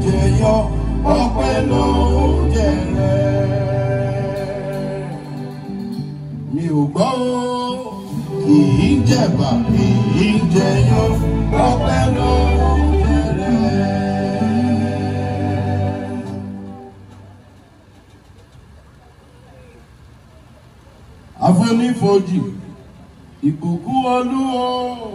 jẹyọ ọpẹ́ ló jẹrẹ. Mi ò gbọ́ kì í jẹ̀bà kì í jẹyọ ọpẹ́ ló jẹrẹ. Àfonífojì ìbùkún Olúwa.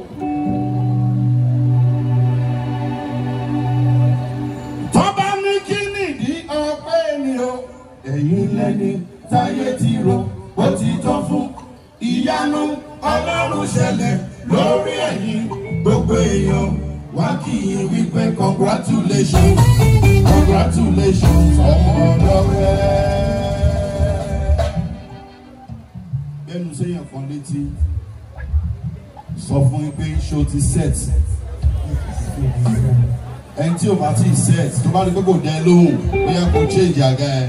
Tọ́ba ní kí nìdí ọpẹ́ ni o. Ẹ̀yin lẹ́ni táyé ti rò ó ti tán fún. Ìyanu Ọlọ́run ṣẹlẹ̀ lórí ẹ̀yin gbogbo èèyàn. Wá kí yín wípé congratulations congratulations ọmọ ọlọ́rẹ́. Ẹnu sẹ́yìn kan létí sọ fún yín pé ṣó ti set. Ẹni tí o bá ti set tó bá rí pé kò dẹ lóhùn bóyá kò change àga ẹ.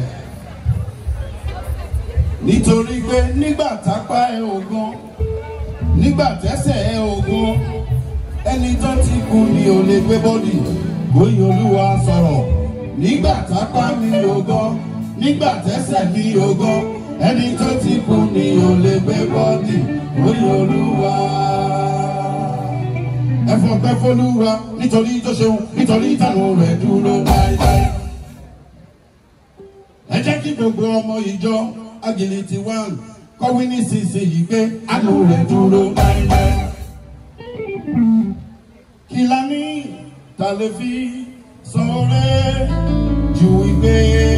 Nítorí pé nígbà tápá ẹ ògan nígbà tẹ́sẹ̀ ẹ ògan ẹni tó ti kú ni ò lè gbé bọ́dì bóyá Olúwa sọ̀rọ̀. Nígbà tápá mi ògan nígbà tẹ́sẹ̀ mi ògan ẹni tó ti kú ni ò lè gbé bọ́dì bóyá Olúwa. Ẹ fọpẹ́ f'Olúwa nítorí tó ṣeun nítorí ìtànù rẹ̀ dúró láéláé. Ẹ jẹ́ kí gbogbo ọmọ ìjọ Agility 1 kọ́wé nísinsìnyí pé àánú rẹ̀ dúró láéláé. Kí la ní ta lè fi sọ̀rẹ́ ju ìgbé.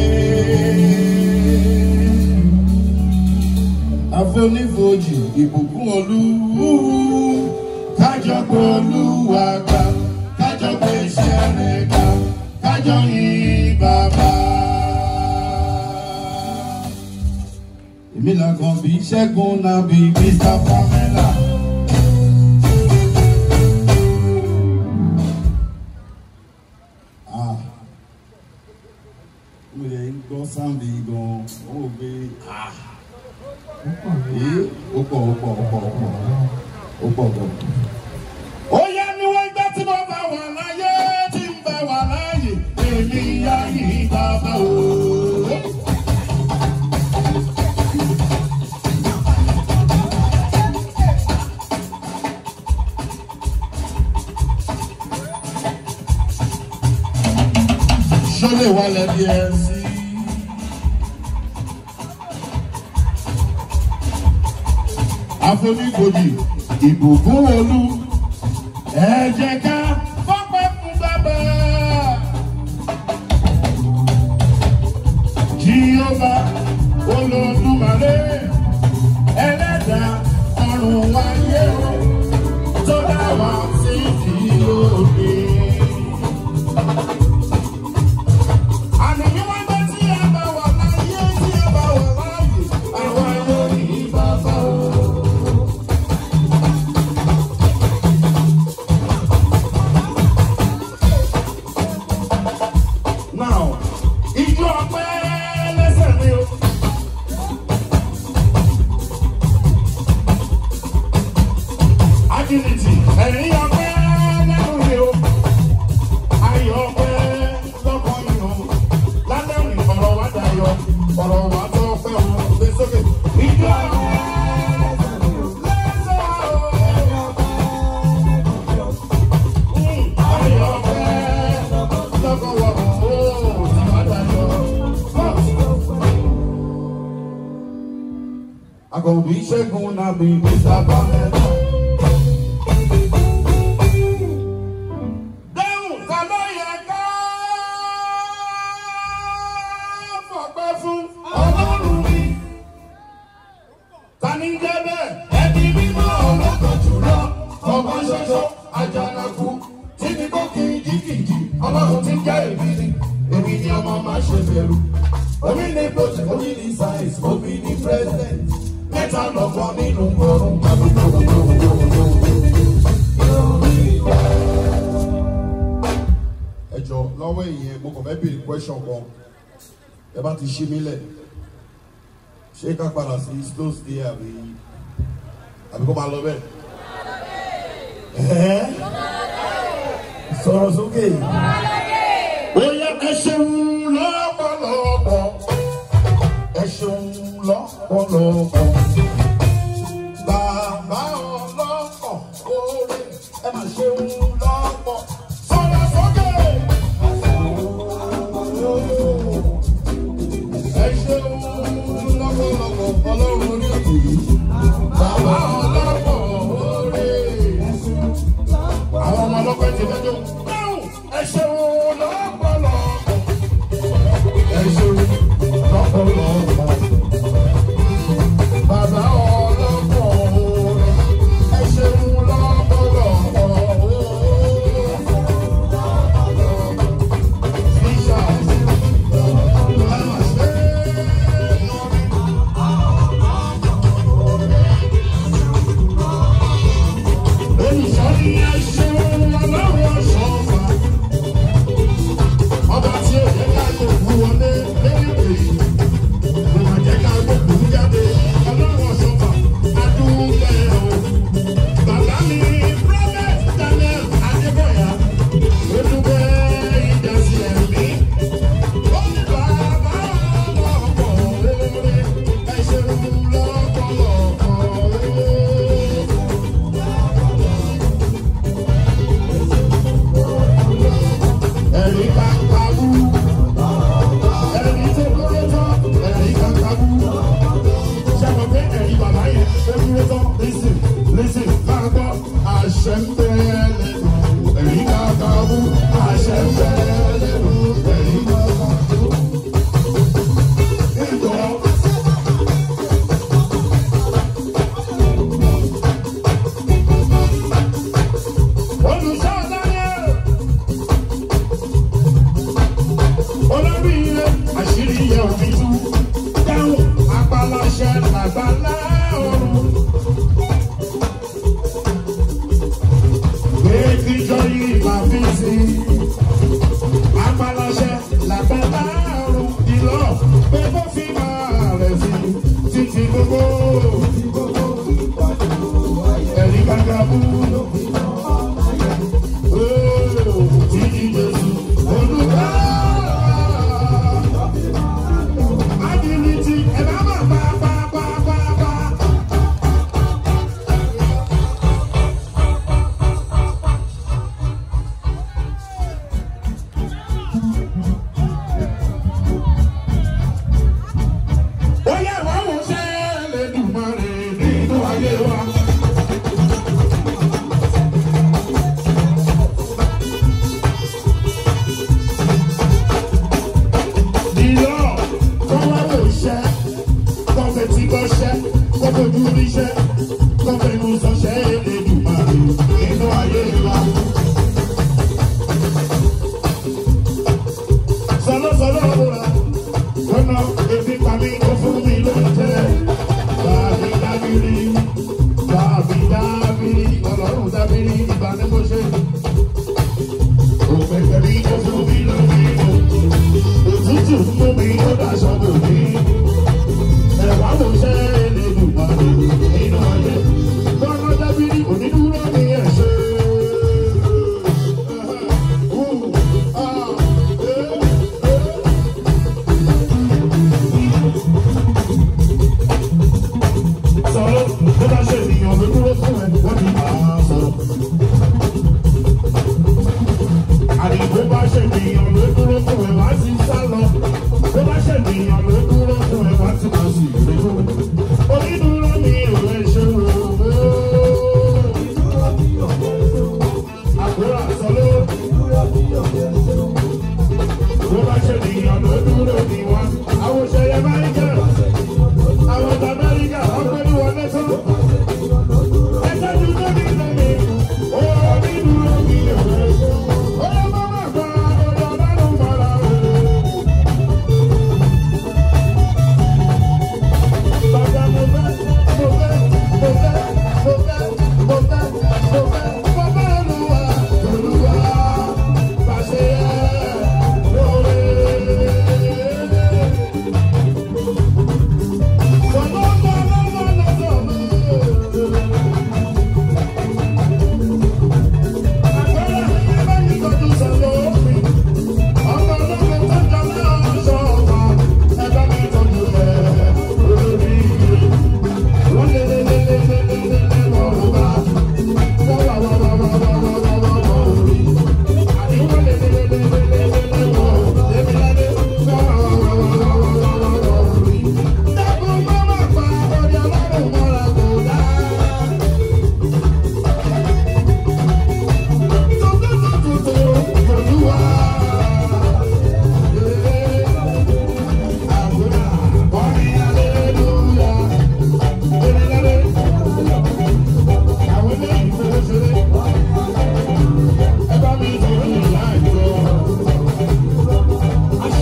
Àfonífojì ìbùkún Olúwa. Kájọ pé Olúwa ga, kájọ pé iṣẹ́ rẹ̀ ga, kájọ yìn bàbá. Èmi làgàn bí Ṣẹ́gun náà bí Mr. Pamela. Mo lè ń gbọ́ sáǹdì gan-an, ó wò pé ó pọ̀ gan. Ó yá ni wọ́n gbé tí mo bá wà láyé tí ń bá wà láyé èmi yá yìí bàbá o. Ṣọlẹ̀ wà lẹ́bi ẹ̀ sí. Àfonífojì ìbùkún Olú. Ẹ jẹ́ ká fọ́pẹ́ fún bàbá. Jèhófà Olódùmarè ẹlẹ́dàá ọ̀run wáyé o tó dá wa sí ìdílé. Àníyàn wá gbé tí ẹ bá wà láyé tí ẹ bá wà láyé àwa yóò ní bàbá o. Agility, ẹ̀rín ọpẹ́ lẹ́nu mi o, ayọ̀ ọpẹ́ lọ́kàn mi o, lálẹ́ òní ọ̀rọ̀ wa dayọ̀, ọ̀rọ̀ wa tó pẹ́ o, gbé sókè. Ìjọ ayọ̀ ọpẹ́ lọ́kàn wa o, wa dayọ̀. Àkànbí Ṣẹ́gun náà bí Mr. Pamela. Àjànàkú tí ní kó kìjìkìjì Ọlọ́run ti jẹ́ èmi ni ọmọ máa ṣe bẹ̀rù. Omi ní project, omi ní science, omi ní president. Mẹ́ta lọ́kọ̀ nínú ọrùn. Ẹ jọ lọ́wọ́ ìyẹn mo kàn fẹ́ béèrè question kan. Ẹ bá ti ṣí mi lẹ̀. Ṣé ká padà sí slow stay àbí kó máa lọ bẹ́ẹ̀? Sọ̀rọ̀ sókè. Ó yá ṣeun lọ́pọ̀lọpọ̀, ẹ ṣeun lọ́pọ̀lọpọ̀. Bàbá ọlọ́pọ̀ oore, ẹ máa ṣeun lọ́pọ̀. Sọ̀rọ̀ sókè. Ẹ ṣeun lọ́pọ̀lọpọ̀ ọlọ́run orí òkè yìí. Bàbá ọlọ́pọ̀ oore. Àwọn ọmọ ọlọ́pẹ́ ti fẹ́jọ́. Ẹ ṣeun lọ́pọ̀lọpọ̀. Ẹ ṣeun lọ́pọ̀lọpọ̀. Bàbá ọlọ́pọ̀ oore. Ẹ ṣeun lọ́pọ̀lọpọ̀.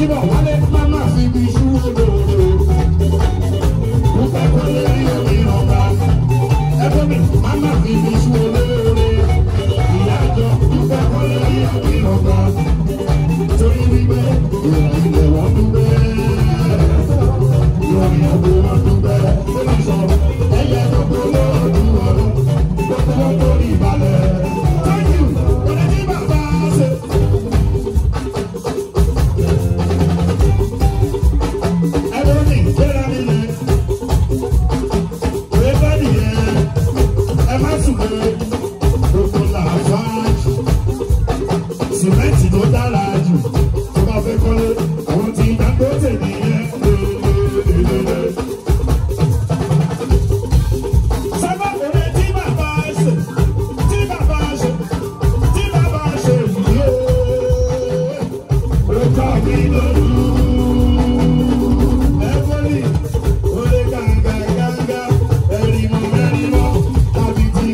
Jíbọ̀ wálé máma fi bí iṣu olóore. Mo fẹ́ kọ́ lórí omi ọba. Ẹgbẹ́ mi máma fi bí iṣu olóore. Ìyá àjọ mo fẹ́ kọ́ lórí omi ọba. Torí wípé ìròyìn ilẹ̀ wọ́n dúpẹ́. Ìròyìn ọ̀gbìn wọn dúpẹ́. Lórí sọ ẹyẹ tó kó lọ́ọ̀dún ọdún. Gbogbo wọn tó rí ìbàlẹ̀. Thank you. Ọ̀rẹ́ ní bàbá ṣe. Sìmẹ́ntì ló dára jù tó bá fẹ́ kọ́lé àwọn tí Dangote nìyẹn. Sábà òde tí bàbá ṣe yìí ó kọ́ mi lójú. Ẹ̀fọ́lì òde gàǹgà ẹ̀rìmọ̀ kábìtì.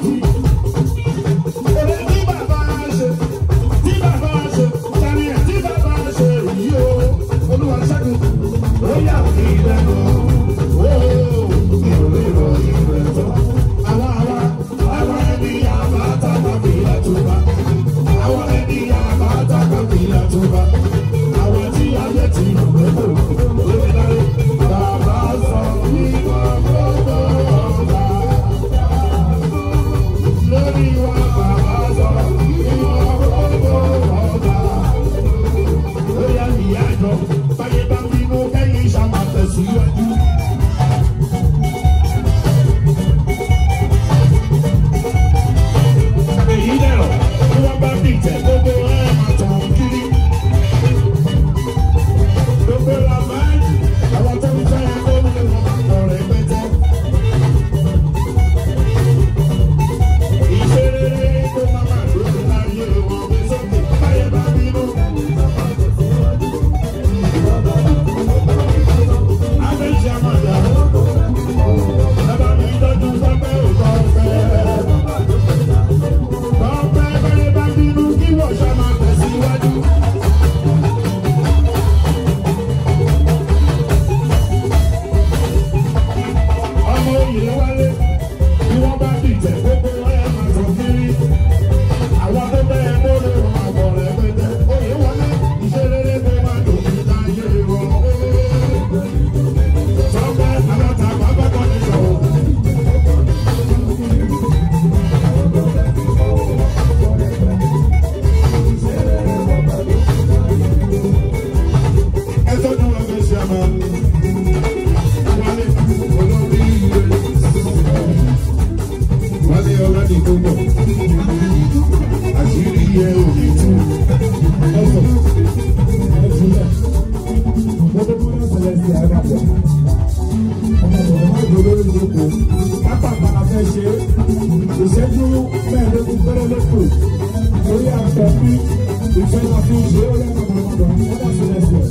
Ìṣẹ́jú mẹ́ẹ̀ẹ́dógún péré lóko lórí àṣọ bí ìfẹ́ la fi ṣe ó lẹ́nu ọmọdé ọ̀dọ́ sílẹ̀ sílẹ̀.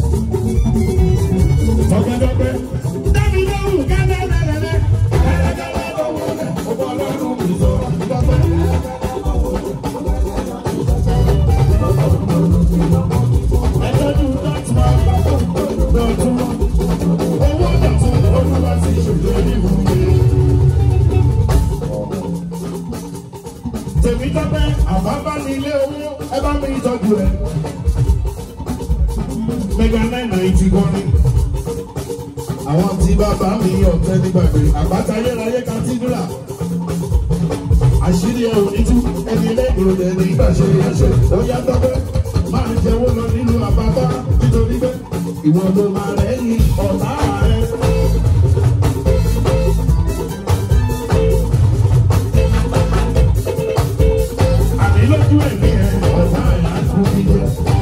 Ọ̀gẹ́dọ̀gbẹ́ dábì lóhùn gánà lẹ́lẹ́lẹ́ ẹ̀ẹ́dẹ́gbẹ́ lọ́wọ́ rẹ̀ ọgbà ọlọ́run ìṣòro ìdọ́gbẹ́. Ẹ̀tọ́jú dọ́tún owó dọ̀tún olúwa sí ìṣòro ìwúwe. Tèmi tọ́pẹ́ àbábá ní ilé owó ẹ bá mi tọ́jú ẹ. Mega 990 gan ni. Àwọn tí bàbá mi ọ̀tẹ́ nígbàgbé àgbàtà ayérayé kàtídúrà. Àṣírí ẹ ò ní tú ẹni ilé ìròyìn ẹni ìgbà ṣe ẹṣẹ. Ó yá tọ́pẹ́ máa ń jẹ́wọ́ lọ nínú àbábá nítorí pé ìwọ ló máa rẹ̀ ní ọ̀tá rẹ̀. Lójú ẹ̀mí ẹ̀ ọ̀tá ẹ̀ àkókò jẹ́.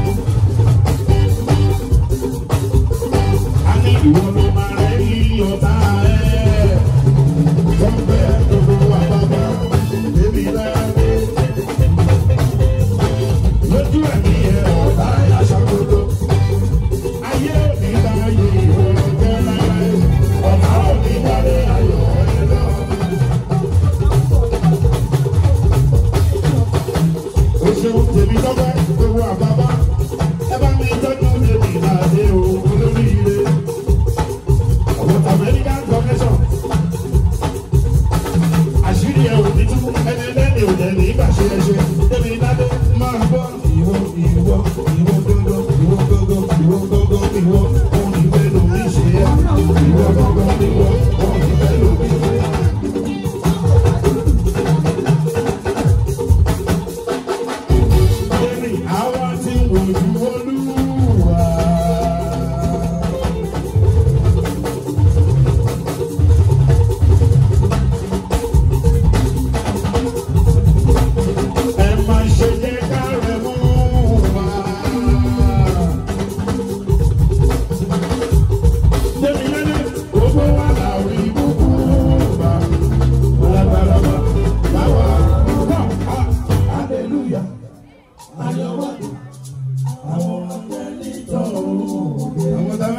A ní ìwọ ló máa rẹ̀ ní ọ̀tá ẹ̀. Wọ́n bẹ́ gbogbo àbábá débi láyé. Lójú ẹ̀mí ẹ̀ ọ̀tá ẹ̀ aṣàkóso. Ayé òní láyé ìwọ jẹ́ láyé.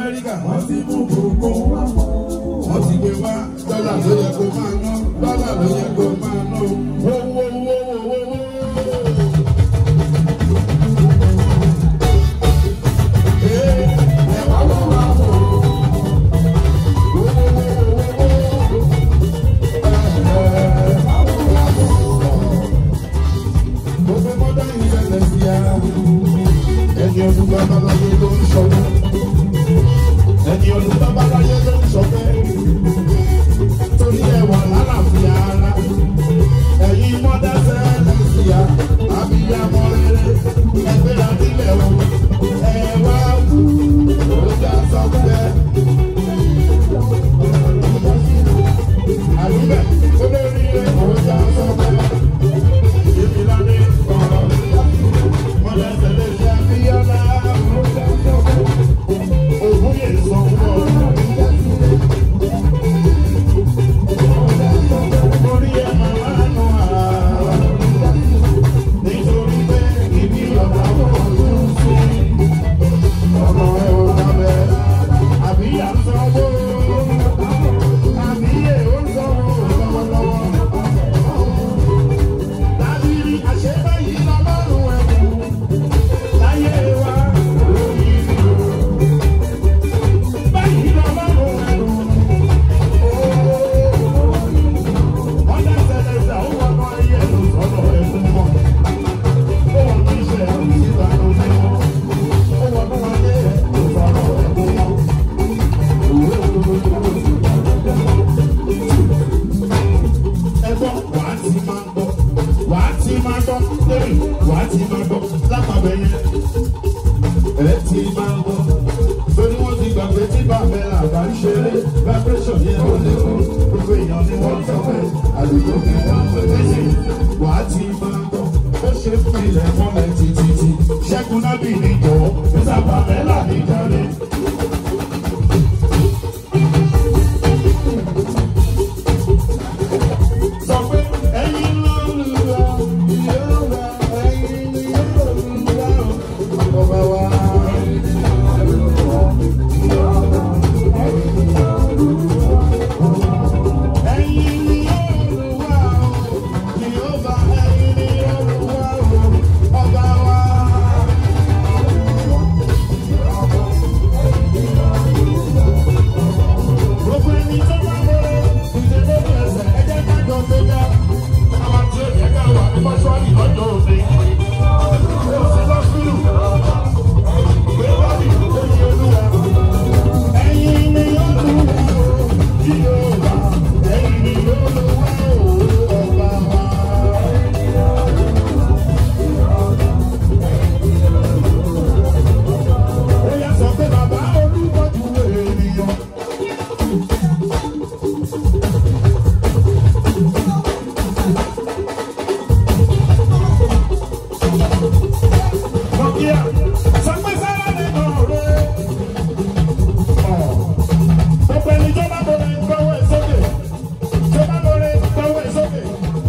Amẹ́ríkà. Wọ́n ti mú gbogbo wa. Wọ́n ti gbé wá. Dọ́là ló yẹ kó máa ná. Dọ́là ló yẹ kó máa ná. Wó. Ẹni ọdún babaláyé ló ń ṣọwọ́. Ẹni ọdún babaláyé ló ń ṣọwọ́. Torí ẹwà lálàáfíà ara. Ẹ̀yin mọ́dá sẹ́lẹ̀ sí ya. Abiyamọ rere. Ẹgbẹ́ra nílẹ̀ o. Ẹ̀wá wù. Ọjà sọ́kẹ́. Àdúgbẹ̀ olórí rẹ̀ ọjà sọ́kẹ́. Ìmìlànà ọ̀rọ̀. Mọ́dá sẹ́lẹ̀ sí Abíọ́lá. Ògún yẹn sọ fún ọ. Orí ẹ̀ màmá nù àrà. Nítorí pé ibi ọ̀gá wọ̀ ló ń sún. Ọ̀nà ẹ̀ ò dábẹ́. Àbí àsanwó. Àbí ẹ̀ ó ń sanwó lọ́wọ́lọ́wọ́. Dábìrì àṣebáyé lọ́lọ́run ẹ̀kú. Láyé wa lórí ìlú. Báyìí lọ́lọ́run ẹ̀kú. Wọ́n dá sẹ́lẹ̀sẹ̀ ó wọ́n mọ ayé ẹ̀rù sọ́dọ̀ ẹ̀kú mọ́. Ó wọ́n ní iṣẹ́ ẹ̀rù síta ló ní wọn. Ó wọ́n mọ ayé ẹ̀rù sọ́dọ̀ ẹ̀kú mọ́. Ẹgbọ́n wàá ti máa gbọ́. Wàá ti máa gbọ́. Lórí wàá ti máa gbọ́. Lápapọ̀ yẹn. Ẹ ti máa gbọ́. Torí wọ́n ti gbàgbé tí bàbá ẹ̀ àgbà ń ṣeré. Vibration yẹn ó lè kú. Gbogbo èèyàn ni wọ́n sọ pé àdúgbò fi wọ́n pè méjì. Wàá ti máa gbọ́. Ó ṣe fún ilẹ̀ mọ́lẹ̀ títí. Ṣẹ́gun nábì ní jọ̀wọ́. Mr. Pamela ní jàre. Sọ pé ẹ̀yin lọ́lùwà, Yorùbá, ẹ̀yin ni Yorùbá, ọba wa. Ẹ̀yin ni Yorùbá, Yorùbá, ẹ̀yin ni Yorùbá, ọba wa. Gbogbo ẹni tó bá lọ, ìdílé lórí ẹsẹ̀, ẹ jẹ́ ká jọ gbé ga. Àwọn tí ó yẹ ká wà ní mọ́ṣúárì lọ́jọ́ òde. Ó ṣe lọ́sùlù. Gbé bọ́ọ̀lì lórí olúwa. Ẹ̀yin ni Yorùbá, Yorùbá, ẹ̀yin ni Yorùbá, ọba wa. Ó yá sọ pé bàbá olúkọ̀jú ènìyàn. Nokia, sọ pé sára lè nà ọ̀rẹ́. Gbogbo ẹni tó bá bọ̀rẹ̀ gbọ́wọ́ ẹ̀ sókè. Tó bá bọ̀rẹ̀ gbọ́wọ́ ẹ̀ sókè.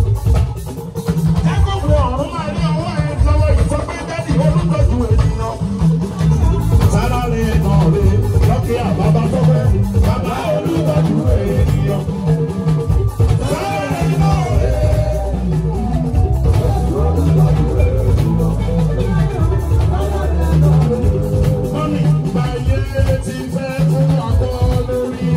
Jákòbù ọ̀run máa rí ọwọ́ ẹ̀ lọ́wọ́ yìí sọ pé dádì olùtọ́jú ènìyàn. Sára lè nà ọ̀rẹ́. Nokia bàbá tó fẹ́. Bàbá olùtọ́jú ènìyàn. Sára lè nà ọ̀rẹ́. Mọ́mí, báyé ti fẹ́ fún àkọ́ lórí.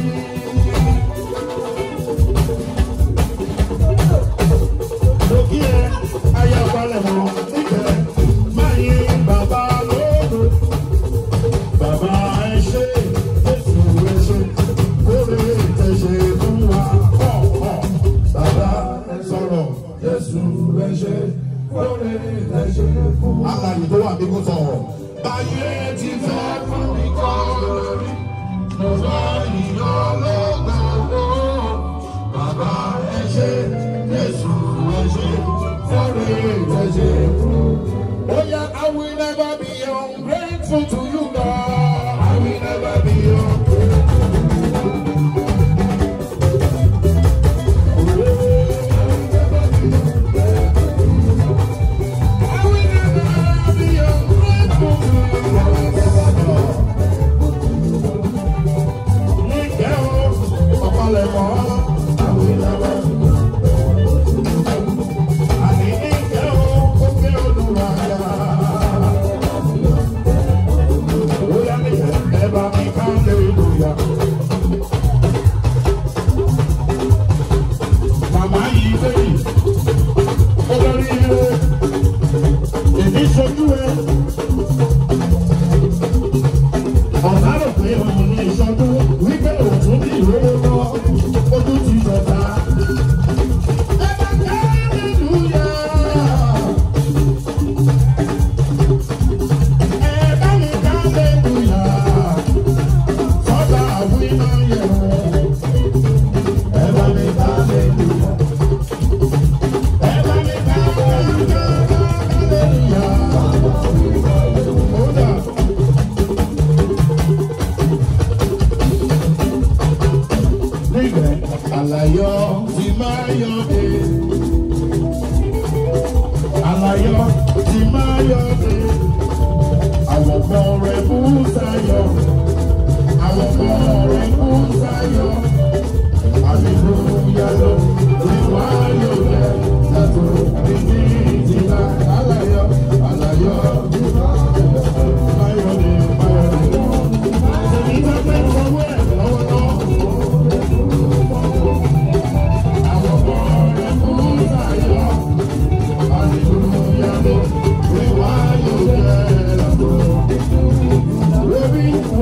Lókì ẹ̀ ayé ọ̀pálẹ̀ mọ́ níbẹ̀. Máa yí bàbá lóògùn. Bàbá ẹ ṣé, Jésù ẹ ṣé, kórè tẹ̀ ṣe fún wa. Bàbá ẹ sọ̀rọ̀, Jésù ẹ ṣé, kórè tẹ̀ ṣe fún wa. Àlàyé tó wà bí kò sọ̀rọ̀. Báyé ti fẹ́ fún mi kọ́ lórí. Bàbá ìyá lọ́gbọ̀n. Bàbá ẹ ṣé, Jésù ẹ ṣé, kórè tẹ̀ ṣe fún wa. Oh yeah, I will never be ungrateful to you, God. I will never be ungrateful. I will never be ungrateful to you, God.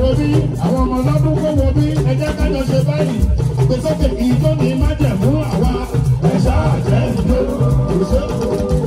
bí àwọn ọmọ ọlọ́dún kó wo bí ẹ jẹ́ ká jọ ṣe báyìí gbèsòkè ìjó ní májẹ̀mú àwa ẹ̀ṣá àjẹ́ ìjó ìṣòro.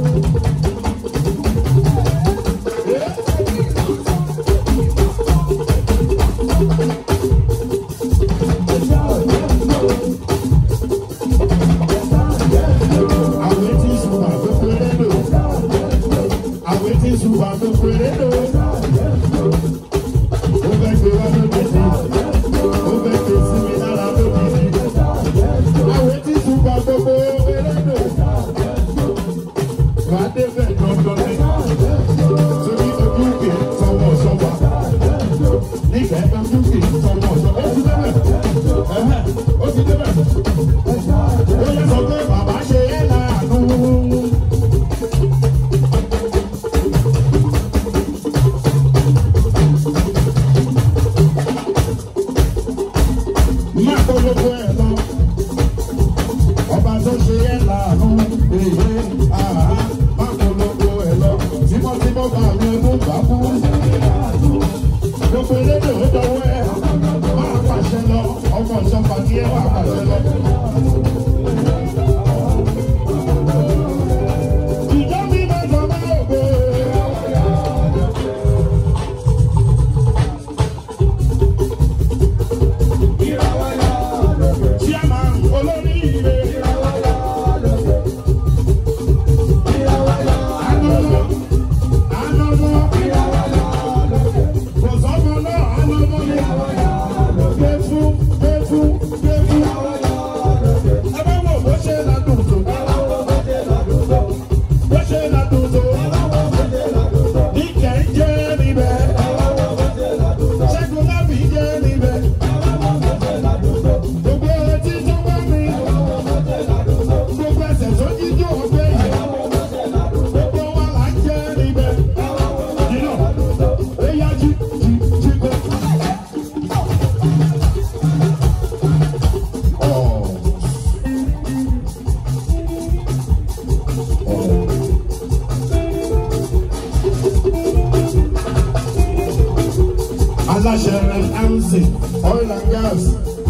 Aláṣẹ MC oil and gas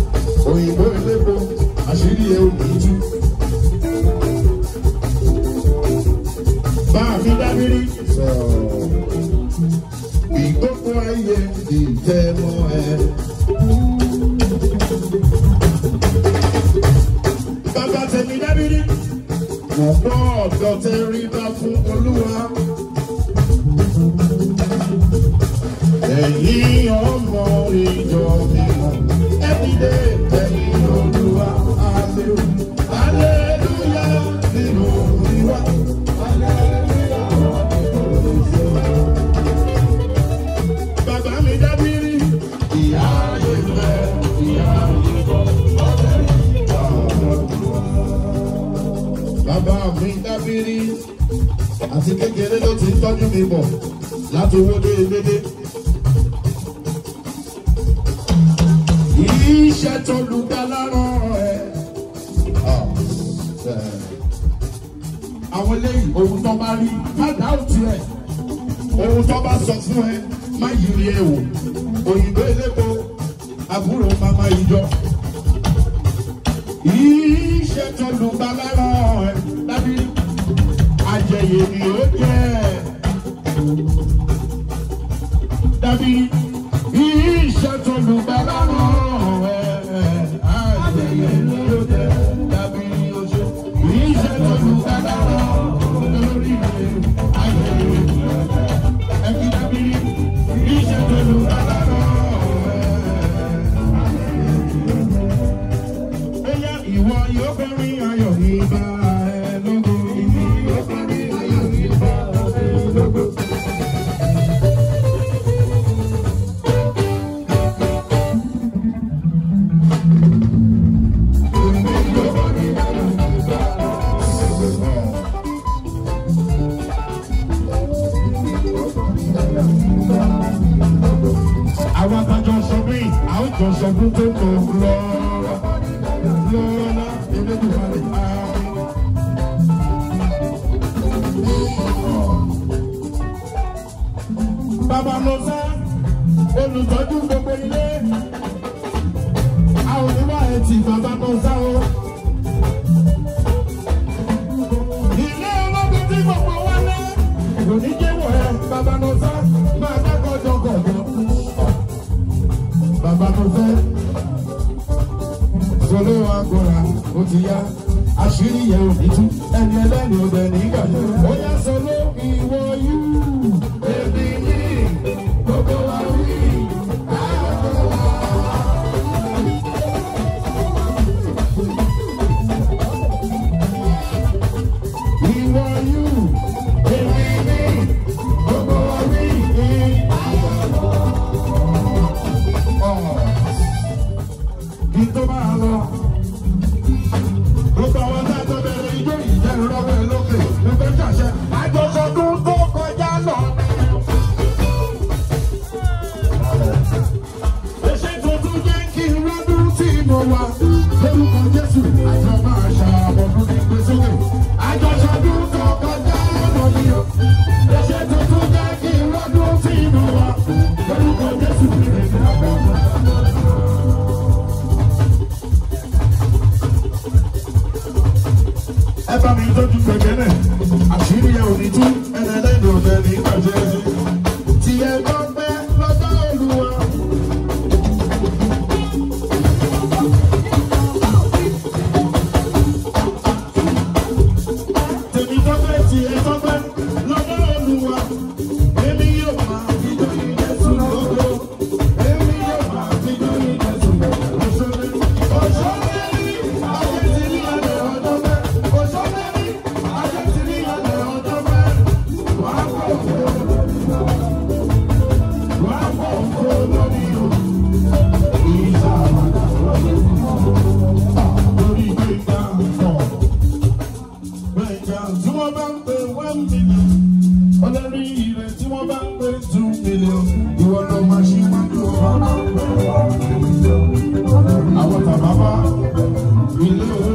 òyìnbó elépo àṣírí ẹ òní tú. Bá mi dábìrì ìgbókò ayé ìtẹ́mọ́ ẹ. Bàbá tèmi dábìrì mo gbọ́ ọ̀dọ́ tẹríba fún Olúwa. Ẹ̀yin ọmọ ìjọ mímọ́ everyday ẹ̀yin Olúwa hallelujah nínú ìwà. Bàbá mi dábìrì ìyá ayé fẹ́ ìyá ayé bọ̀ bàbá mi dábìrì àti kékeré ló ti tọ́jú mi bọ̀ láti owó déédéé. Iṣẹ́ tó lùgbàlà rán ẹ. Àwọn eléyìí ohun tó bá rí má dáùtì ẹ̀. Ohun tó bá sọ fún ẹ má yiri ẹ wò. Òyìnbó elépo àbúrò màmá ìjọ. Iṣẹ́ tó lùgbàlà rán ẹ. Dábìrì àjẹyè ni ó jẹ́. Dábìrì iṣẹ́ tó lùgbàlà rán ẹ. Àjẹyè ni ó jẹ́. Dábìrì oṣù iṣẹ́ tó lùgbàlà rán lórí rẹ̀. Àjẹyè ni ó jẹ́. Ẹbí dábìrì iṣẹ́ tó lùgbàlà rán ẹ. Bóyá ìwọ yóò fẹ́ rí ayọ̀ nígbà ẹ lógo. Ìwọ yóò fẹ́ rí ayọ̀ nígbà ẹ lógo. Àwọn àtàjọ sọ pé àwọn jọ sọ fún tó kọ lọ́la Elédùmarè àmín. Bàbá lọ sá olùtọ́jú gbogbo ilé. ọba tó fẹ́. Sọlọ́ agbóra ó ti yá. Àṣírí yẹn ò ní tú. Ẹni ẹlẹ́ni ò dẹ̀ nígbà. Ó yá sọlọ́ ìwọ yú. Èmi ní gbogbo wa wí. Ìwọ yú. Èmi ní gbogbo wa wí. Kí tó máa lọ. Gbogbo àwọn tájọ bẹ̀rẹ̀ ijó ìjẹun lọ́wọ́ ẹ lókè ló fẹ́ jàṣẹ. Àjọṣọdún tó kọjá lọ. Èṣe tuntun jẹ́ kí n rọ́dún tí mo wà. Lórúkọ Jésù, àjọ máa ṣàbọ̀dún ní gbé sókè. Àjọṣọdún tó kọjá lọ ni o. Èṣe tuntun jẹ́ kí n rọ́dún tí mo wà. Lórúkọ Jésù, èmi àbọ̀. Ẹ bá mi tọ́jú gbẹ̀gẹ́ náà, àṣírí ẹ̀ ò ní tú, ẹnẹ́lẹ́ni ò fẹ́ ní ìgbàjẹ́ ẹ̀ṣẹ̀. Tí ẹ bá pẹ́ lọ́jọ́ Olúwa. Tèmi tó pẹ́ tí ẹ tó pẹ́ lọ́jọ́ Olúwa. Èmi yóò máa fi lórí Jésù lọ́dọ̀. Èmi yóò máa fi lórí Jésù lọ́dọ̀. Òṣèré, ayé ti ní ọ̀dọ̀ ọ̀dọ́ bẹ́ẹ̀. Tí wọ́n bá ń pè 1 million, ọlọ́rí rẹ̀ tí wọ́n bá ń pè 2 million, ìwọ lọ máa ṣe wọ́n tó wọ́n. Àwọn tàbá bá ilé